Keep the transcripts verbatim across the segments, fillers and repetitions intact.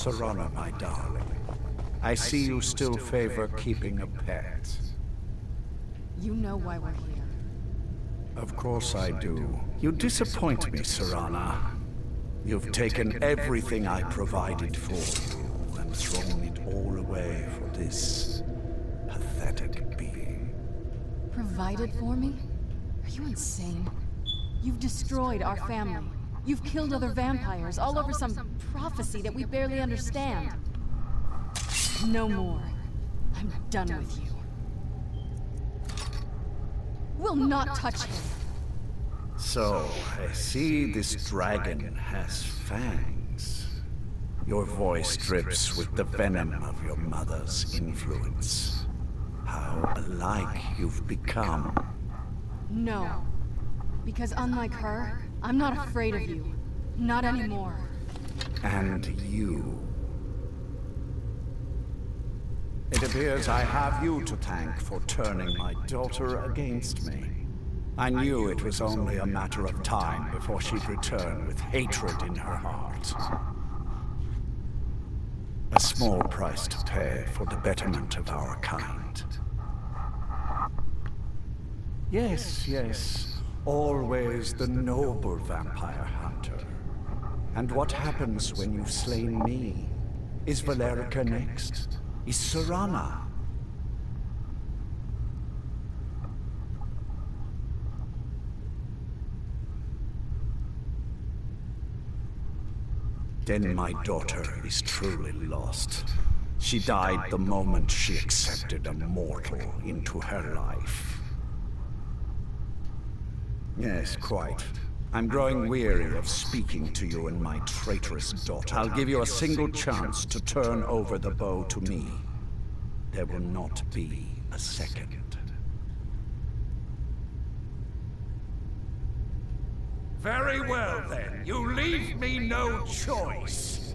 Serana, my darling. I see you still favor keeping a pet. You know why we're here. Of course I do. You disappoint me, Serana. You've taken everything I provided for you and thrown it all away for this pathetic being. Provided for me? Are you insane? You've destroyed our family. You've killed other vampires all over some prophecy that we barely understand. No more. I'm done with you. We'll not touch him. So, I see this dragon has fangs. Your voice drips with the venom of your mother's influence. How alike you've become. No. Because unlike her, I'm not afraid of you. Not anymore. And you. It appears I have you to thank for turning my daughter against me. I knew it was only a matter of time before she'd return with hatred in her heart. A small price to pay for the betterment of our kind. Yes, yes. Always the noble vampire hunter. And what happens when you've slain me? Is Valerica next? Is Serana? Then my daughter is truly lost. She died the moment she accepted a mortal into her life. Yes, quite. I'm growing weary of speaking to you and my traitorous daughter. I'll give you a single chance to turn over the bow to me. There will not be a second. Very well, then. You leave me no choice.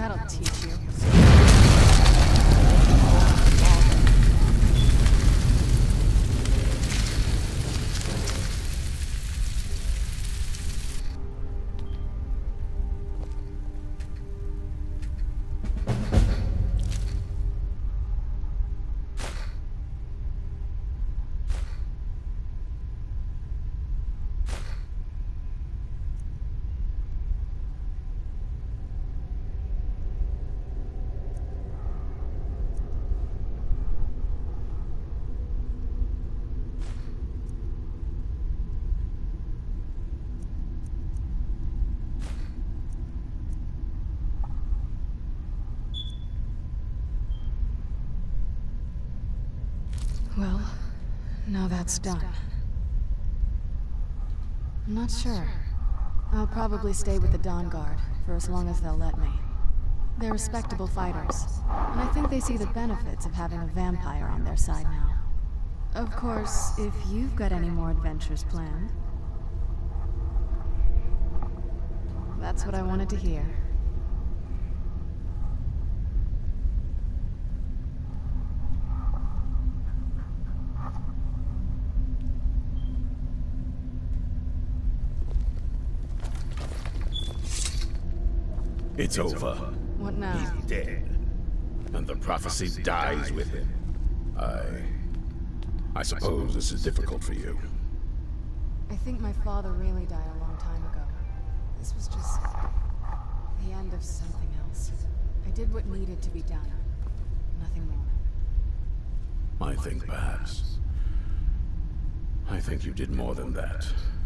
That'll teach you. Well, now that's done. I'm not sure. I'll probably stay with the Dawn Guard for as long as they'll let me. They're respectable fighters, and I think they see the benefits of having a vampire on their side now. Of course, if you've got any more adventures planned. That's what I wanted to hear. It's over. What now? He's dead. And the prophecy dies with him. I... I suppose this is difficult for you. I think my father really died a long time ago. This was just the end of something else. I did what needed to be done. Nothing more. I think perhaps... I think you did more than that.